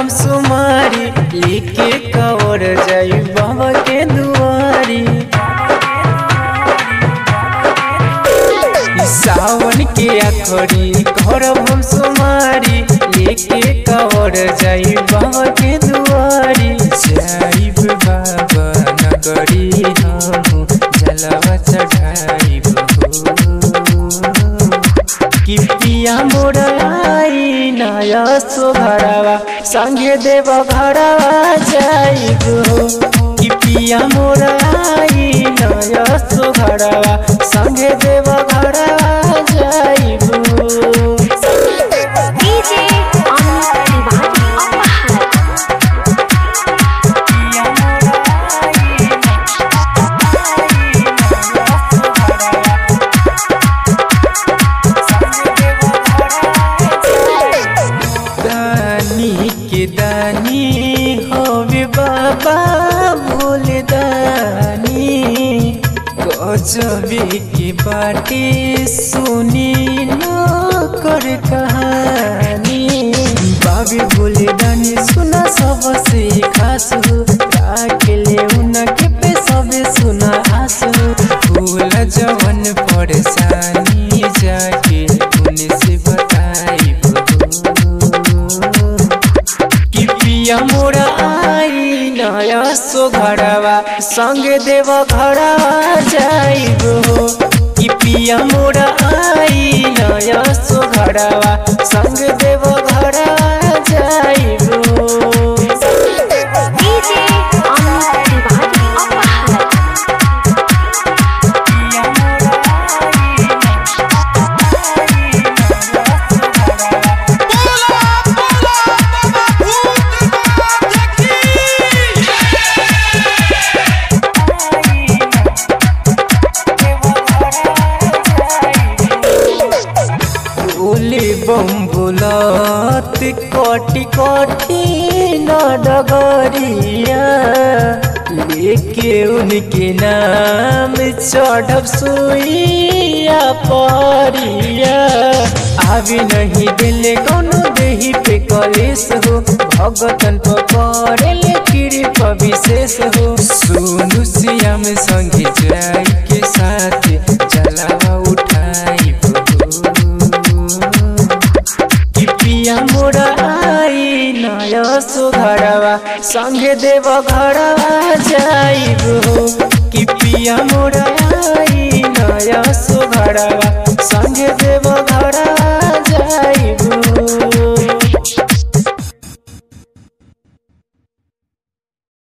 हम सुमारी लेके कवर जाई बाबा के दुआरी। सावन के आखरी करब हम सुमारी लेके कवर जाई बाबा के दुआरी। जाइब बाबा नगरी हम जलवा चढ़ाइब कि पिया मोर आई नया सो घरवा संगे देव घरवा जाइब कि पिया मोर आई नया सो घरवा संगे देव घरवा जाइब। दानी होवे बाबा भोले दानी गजबे के बाटे सुनी न कर कहानी। बाबे भोले दानी सुना सबसे खास हो राखले उनके पे सबे सुना आस हो। भोला जवन परेशानी जाके उनसे बताई पिया मोर आई नया सो घरवा संगे देव घरवा जाइब कि पिया मोर आई नया सो घरवा संगे देव घरवा जाइब। बम बुलत कोटि कोटि न डगरिया लेके उनके नाम चढ़ब सुइया परिया। आवे नहीं दिले कोनो देही पे कलेश हो भगतन पकड़े ले कृपा विशेष हो। सुनु श्याम संगे जाई के साथ जलावा उठाई पिया मोर आई नया सो घरवा संगे देव घरवा जाइब कि पिया मोर आई नया सो घरवा संगे देव घरवा